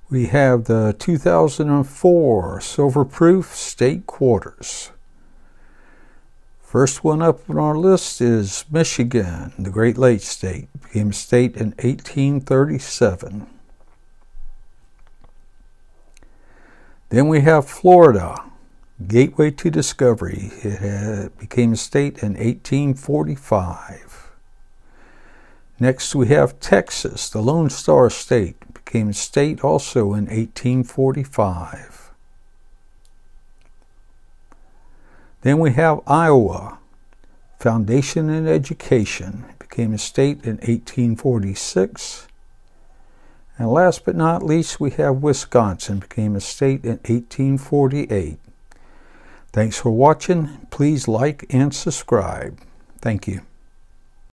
We have the 2004 Silver-Proof State Quarters. First one up on our list is Michigan, the Great Lakes state. Became a state in 1837. Then we have Florida, gateway to discovery. It became a state in 1845. Next we have Texas, the Lone Star State. Became a state also in 1845. Then we have Iowa, Foundation in Education. It became a state in 1846. And last but not least, we have Wisconsin, became a state in 1848. Thanks for watching. Please like and subscribe. Thank you.